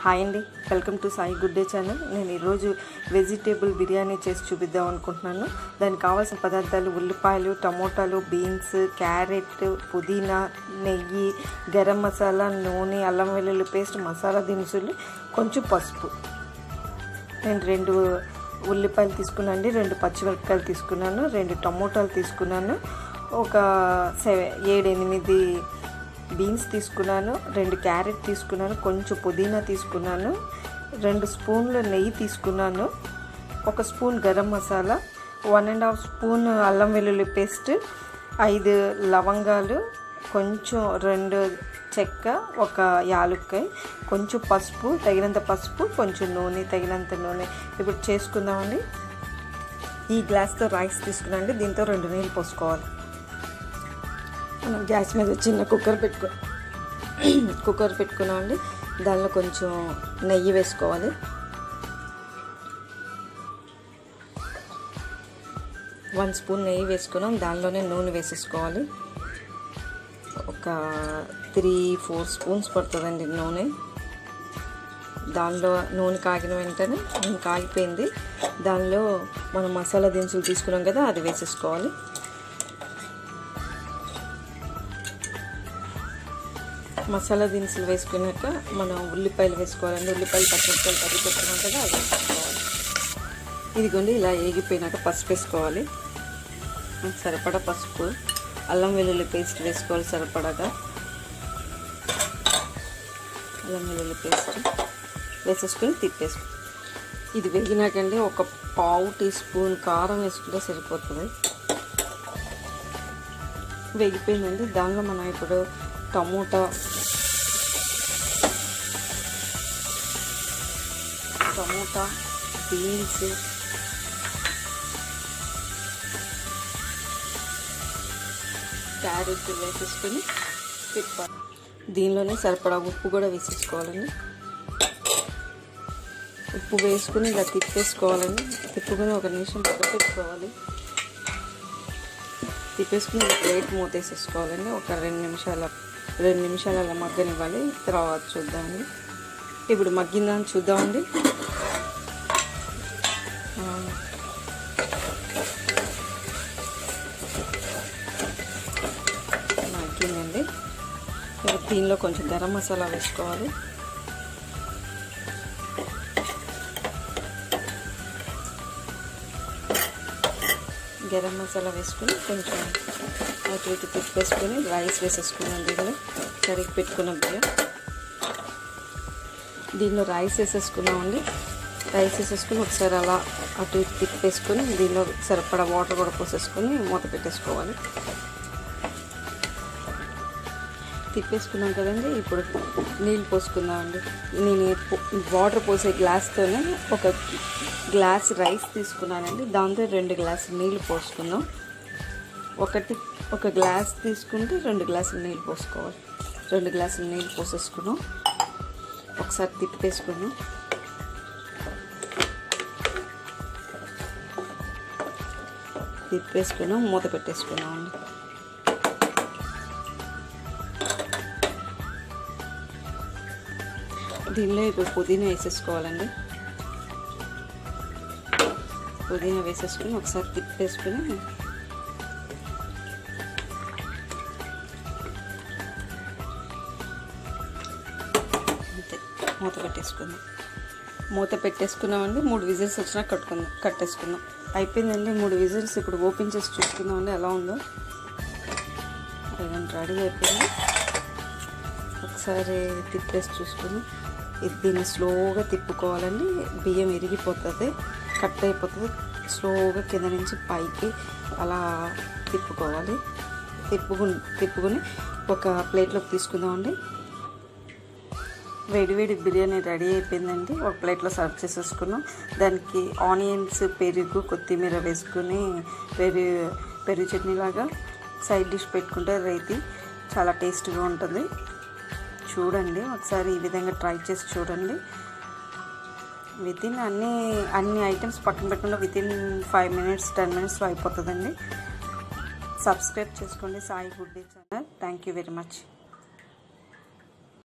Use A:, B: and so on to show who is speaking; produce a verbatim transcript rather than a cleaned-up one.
A: Hi అండి, welcome to Sai good day channel. నేను ఈరోజు వెజిటేబుల్ బిర్యానీ చేసి చూపిద్దాం అనుకుంటున్నాను. దానికి కావాల్సిన పదార్థాలు ఉల్లిపాయలు, టమోటాలు, బీన్స్, క్యారెట్, పుదీనా, నెయ్యి, గరం మసాలా, నూనె, అల్లం వెల్లుల్లి పేస్ట్, మసాలా దినుసులు, కొంచెం పసుపు. నేను రెండు ఉల్లిపాయలు తీసుకున్నాను, రెండు పచ్చిమిరపకాయలు తీసుకున్నాను, రెండు టమోటాలు తీసుకున్నాను, ఒక సెవెన్ ఏడు ఎనిమిది బీన్స్ తీసుకున్నాను, రెండు క్యారెట్ తీసుకున్నాను, కొంచెం పుదీనా తీసుకున్నాను, రెండు స్పూన్లు నెయ్యి తీసుకున్నాను, ఒక spoon garam masala, one and half spoon అల్లం వెల్లుల్లి పేస్ట్, ఐదు లవంగాలు, కొంచెం రెండు చెక్క, ఒక యాలుక్కాయ, కొంచెం పసుపు, తగినంత పసుపు, కొంచెం నూనె, తగినంత నూనె. ఇప్పుడు చేసుకుందామండి. ఈ గ్లాస్తో రైస్ తీసుకున్నాండి. దీంతో రెండు నీళ్ళు పోసుకోవాలి. మనం గ్యాస్ మీద చిన్న కుక్కర్ పెట్టుకో కుక్కర్ పెట్టుకున్నామండి. దానిలో కొంచెం నెయ్యి వేసుకోవాలి. వన్ స్పూన్ నెయ్యి వేసుకున్నాం. దానిలోనే నూనె వేసేసుకోవాలి. ఒక త్రీ ఫోర్ స్పూన్స్ పడుతుందండి నూనె. దానిలో నూనె కాగిన వెంటనే నూనె కాగిపోయింది. దానిలో మనం మసాలా దినుసులు తీసుకున్నాం కదా, అది వేసేసుకోవాలి. మసాలా దినుసులు వేసుకున్నాక మనం ఉల్లిపాయలు వేసుకోవాలండి. ఉల్లిపాయలు పచ్చిమిరపకాయలు కర్రీ పెట్టుకున్నాం కదా, అది వేసుకోవాలి. ఇదిగోండి, ఇలా ఏగిపోయినాక పసుపు వేసుకోవాలి. సరిపడా పసుపు, అల్లం వెల్లుల్లి పేస్ట్ వేసుకోవాలి సరిపడగా. అల్లం వెల్లుల్లి పేస్ట్ వేసేసుకొని తిప్పేసుకో. ఇది వేగినాకండి ఒక పావు టీ స్పూన్ కారం వేసుకుంటే సరిపోతుంది. వేగిపోయిందండి. దానిలో మనం ఇప్పుడు టమోటా టమోటా బీన్స్, క్యారెట్ వేసేసుకొని తిప్పాలి. దీనిలోనే సరిపడా ఉప్పు కూడా వేసేసుకోవాలండి. ఉప్పు వేసుకుని ఇలా తిప్పేసుకోవాలండి. తిప్పుకొని ఒక నిమిషం పక్క పెట్టుకోవాలి. తిప్పేసుకుని ప్లేట్ మూతేసేసుకోవాలండి. ఒక రెండు నిమిషాల రెండు నిమిషాలు అలా మగ్గనివ్వాలి. తర్వాత చూద్దామండి. ఇప్పుడు మగ్గిందని చూద్దామండి. మగ్గిందండి. ఇప్పుడు దీనిలో కొంచెం గరం మసాలా వేసుకోవాలి. గరం మసాలా వేసుకొని కొంచెం అటు ఇటు తిప్పేసుకొని రైస్ వేసేసుకున్నాం. దీనిలో కరిగి పెట్టుకున్నాం కదా, దీనిలో రైస్ వేసేసుకున్నామండి. రైస్ వేసేసుకొని ఒకసారి అలా అటు ఇటు తిప్పేసుకొని దీనిలో సరిపడా వాటర్ కూడా పోసేసుకొని మూత పెట్టేసుకోవాలి. తిప్పేసుకున్నాం కదండి. ఇప్పుడు నీళ్ళు పోసుకుందామండి. నేను వాటర్ పోసే గ్లాస్తోనే ఒక గ్లాస్ రైస్ తీసుకున్నానండి. దాంతో రెండు గ్లాసులు నీళ్ళు పోసుకుందాం. ఒకటి ఒక గ్లాస్ తీసుకుంటే రెండు గ్లాసులు నీళ్ళు పోసుకోవాలి. రెండు గ్లాసులు నీళ్ళు పోసేసుకున్నాం. ఒకసారి తిప్పేసుకున్నాం. తిప్పేసుకున్నాం మూత పెట్టేసుకున్నాం అండి. దీనిలో ఇప్పుడు పుదీనా వేసేసుకోవాలండి. పుదీనా వేసేసుకుని ఒకసారి తిప్పేసుకుని అంతే మూత పెట్టేసుకుందాం. మూత పెట్టేసుకున్నామండి. మూడు విజిల్స్ వచ్చినా కట్టుకుందాం కట్టేసుకుందాం. అయిపోయిందండి మూడు విజిల్స్. ఇప్పుడు ఓపెన్ చేసి చూసుకుందామండి ఎలా ఉందో. రెడీ అయిపోయింది. ఒకసారి తిప్పేసి చూసుకుని దీన్ని స్లోగా తిప్పుకోవాలండి. బియ్యం విరిగిపోతుంది, కట్ అయిపోతుంది. స్లోగా కింద నుంచి పైకి అలా తిప్పుకోవాలి. తిప్పుకుని తిప్పుకొని ఒక ప్లేట్లోకి తీసుకుందామండి. వేడి వేడి బిర్యానీ రెడీ అయిపోయిందండి. ఒక ప్లేట్లో సర్వ్ చేసేసుకున్నాం. దానికి ఆనియన్స్, పెరుగు, కొత్తిమీర వేసుకుని పెరుగు పెరుగు చట్నీ లాగా సైడ్ డిష్ పెట్టుకుంటే రైతి చాలా టేస్ట్గా ఉంటుంది. చూడండి, ఒకసారి ఈ విధంగా ట్రై చేసి చూడండి. వితిన్ అన్ని అన్ని ఐటమ్స్ పక్కన పెట్టకుండా వితిన్ ఫైవ్ మినిట్స్ టెన్ మినిట్స్లో అయిపోతుందండి. సబ్స్క్రైబ్ చేసుకోండి Sai good day channel. Thank you very much.